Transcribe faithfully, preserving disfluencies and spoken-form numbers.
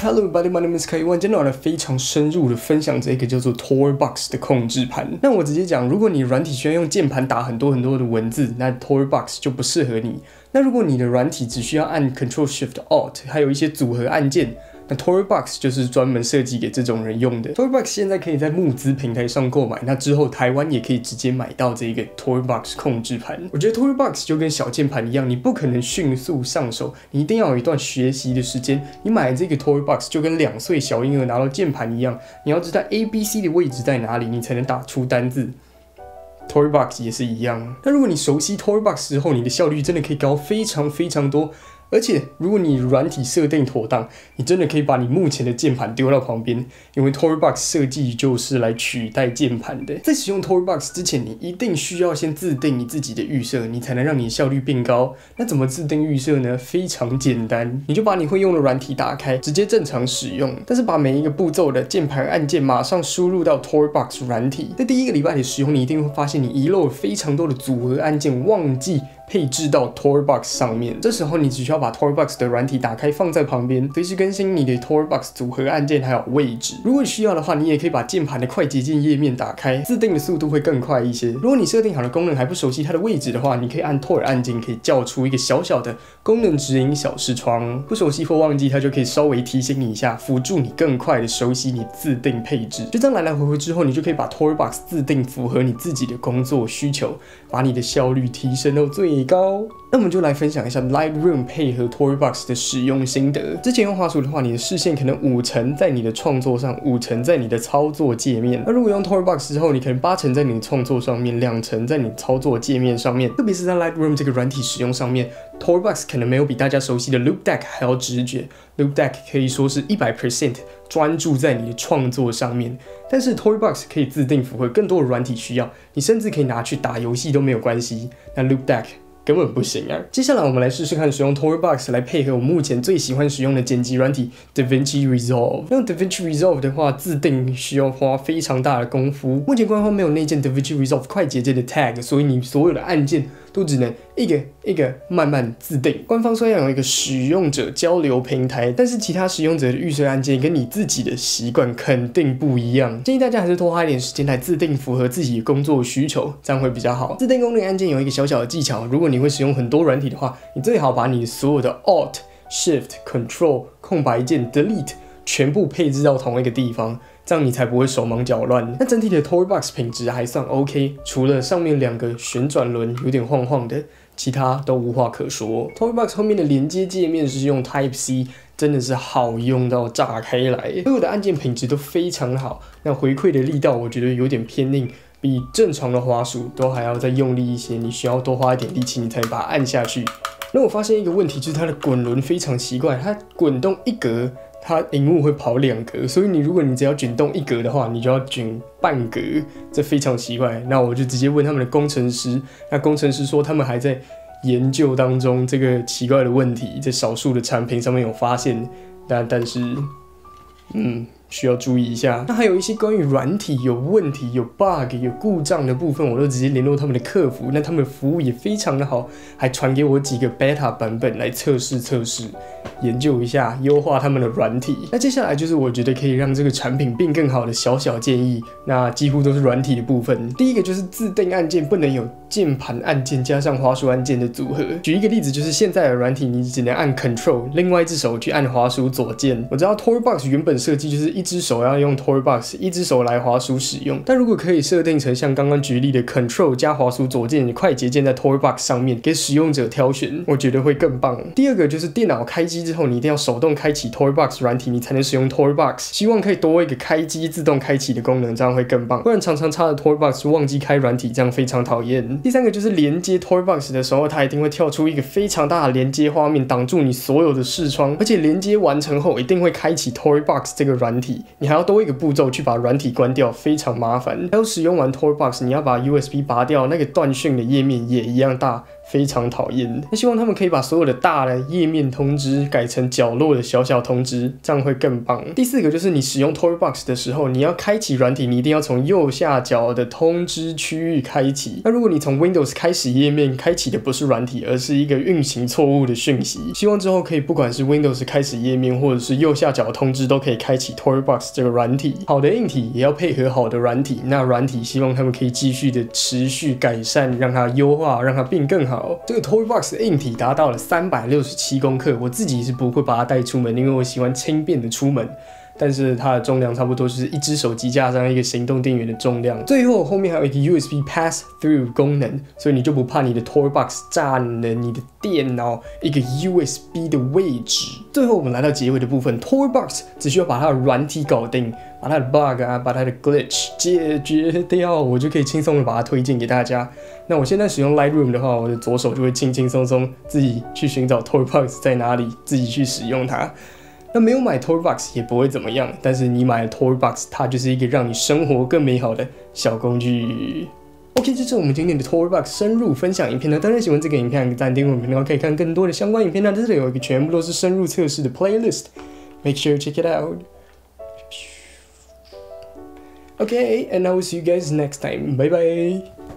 Hello everybody, my name is Kai Wan。今天我来非常深入的分享这个叫做 TorBox 的控制盘。那我直接讲，如果你软体需要用键盘打很多很多的文字，那 TorBox 就不适合你。那如果你的软体只需要按 Control Shift Alt， 还有一些组合按键，那 TorBox 就是专门设计给这种人用的。TorBox 现在可以在募资平台上购买，那之后台湾也可以直接买到这个 TorBox 控制盘。我觉得 TorBox 就跟小键盘一样，你不可能迅速上手，你一定要有一段学习的时间。你买这个 TorBox 就跟两岁小婴儿拿到键盘一样，你要知道 A、B、C 的位置在哪里，你才能打出单字。TorBox 也是一样。那如果你熟悉 TorBox 之后，你的效率真的可以高非常非常多。而且，如果你软体设定妥当，你真的可以把你目前的键盘丢到旁边，因为 TorBox 设计就是来取代键盘的。在使用 TorBox 之前，你一定需要先自定你自己的预设，你才能让你的效率变高。那怎么自定预设呢？非常简单，你就把你会用的软体打开，直接正常使用。但是把每一个步骤的键盘按键马上输入到 TorBox 软体。在第一个礼拜的使用，你一定会发现你遗漏了非常多的组合按键，忘记配置到 TorBox 上面。这时候你只需要把 TorBox 的软体打开，放在旁边，随时更新你的 TorBox 组合按键还有位置。如果需要的话，你也可以把键盘的快捷键页面打开，自定的速度会更快一些。如果你设定好的功能还不熟悉它的位置的话，你可以按 Tor 按键，可以叫出一个小小的功能指引小视窗。不熟悉或忘记，它就可以稍微提醒你一下，辅助你更快的熟悉你自定配置。就这样来来回回之后，你就可以把 TorBox 自定符合你自己的工作需求，把你的效率提升到最高。那我们就来分享一下 Lightroom 配合 TorBox 的使用心得。之前用滑鼠的话，你的视线可能五成在你的创作上，五成在你的操作界面。那如果用 TorBox 之后，你可能八成在你的创作上面，两成在你操作界面上面。特别是在 Lightroom 这个软体使用上面 ，TorBox 可能没有比大家熟悉的 Loupedeck 还要直觉。Loupedeck 可以说是 百分之百 专注在你的创作上面，但是 TorBox 可以自定符合更多的软体需要，你甚至可以拿去打游戏都没有关系。那 Loupedeck根本不行啊！接下来我们来试试看使用 TorBox 来配合我目前最喜欢使用的剪辑软体 DaVinci Resolve。用 DaVinci Resolve 的话，自定需要花非常大的功夫。目前官方没有内建 DaVinci Resolve 快捷键的 tag， 所以你所有的按键都只能一个一个慢慢自定。官方虽然有一个使用者交流平台，但是其他使用者的预设按键跟你自己的习惯肯定不一样。建议大家还是多花一点时间来自定符合自己的工作需求，这样会比较好。自定功能按键有一个小小的技巧，如果你会使用很多软体的话，你最好把你所有的 Alt、Shift、Control、空白键、Delete 全部配置到同一个地方。这样你才不会手忙脚乱。那整体的 TorBox 品质还算 OK， 除了上面两个旋转轮有点晃晃的，其他都无话可说。TorBox 后面的连接界面是用 Type C， 真的是好用到炸开来，所有的按键品质都非常好。那回馈的力道我觉得有点偏硬，比正常的滑鼠都还要再用力一些，你需要多花一点力气，你才能把它按下去。那我发现一个问题，就是它的滚轮非常奇怪，它滚动一格，它萤幕会跑两格，所以你如果你只要卷动一格的话，你就要卷半格，这非常奇怪。那我就直接问他们的工程师，那工程师说他们还在研究当中这个奇怪的问题，在少数的产品上面有发现，但但是，嗯。需要注意一下。那还有一些关于软体有问题、有 bug、有故障的部分，我都直接联络他们的客服。那他们的服务也非常的好，还传给我几个 beta 版本来测试测试，研究一下优化他们的软体。那接下来就是我觉得可以让这个产品变更好的小小建议，那几乎都是软体的部分。第一个就是自定按键不能有键盘按键加上滑鼠按键的组合。举一个例子，就是现在的软体你只能按 Control， 另外一只手去按滑鼠左键。我知道 TorBox 原本设计就是一只手要用 TorBox， 一只手来滑鼠使用。但如果可以设定成像刚刚举例的 Control 加滑鼠左键的快捷键在 TorBox 上面，给使用者挑选，我觉得会更棒。第二个就是电脑开机之后，你一定要手动开启 TorBox 软体，你才能使用 TorBox。希望可以多一个开机自动开启的功能，这样会更棒。不然常常插着 TorBox 忘记开软体，这样非常讨厌。第三个就是连接 TorBox 的时候，它一定会跳出一个非常大的连接画面，挡住你所有的视窗，而且连接完成后一定会开启 TorBox 这个软体。你还要多一个步骤去把软体关掉，非常麻烦。还有使用完 TorBox， 你要把 U S B 拔掉，那个断讯的页面也一样大， 非常讨厌。那希望他们可以把所有的大的页面通知改成角落的小小通知，这样会更棒。第四个就是你使用 Toybox 的时候，你要开启软体，你一定要从右下角的通知区域开启。那如果你从 Windows 开始页面开启的不是软体，而是一个运行错误的讯息，希望之后可以不管是 Windows 开始页面或者是右下角的通知都可以开启 Toybox 这个软体。好的硬体也要配合好的软体，那软体希望他们可以继续的持续改善，让它优化，让它变更好。这个 Toybox 的硬体达到了三百六十七公克，我自己是不会把它带出门，因为我喜欢轻便的出门。但是它的重量差不多就是一只手机加上一个行动电源的重量。最后后面还有一个 U S B Pass Through 功能，所以你就不怕你的 Toybox 占了你的电脑一个 U S B 的位置。最后我们来到结尾的部分 ，Toybox 只需要把它的软体搞定，把它的 bug 啊，把它的 glitch 解决掉，我就可以轻松的把它推荐给大家。那我现在使用 Lightroom 的话，我的左手就会轻轻松松自己去寻找 Toybox 在哪里，自己去使用它。那没有买 Toybox 也不会怎么样，但是你买了 Toybox， 它就是一个让你生活更美好的小工具。OK， 这是我们今天的 Toybox 深入分享影片呢。当然喜欢这个影片，按个赞，订阅我们频道可以看更多的相关影片呢。这里有一个全部都是深入测试的 playlist，make sure to check it out. Okay, and I will see you guys next time. Bye bye.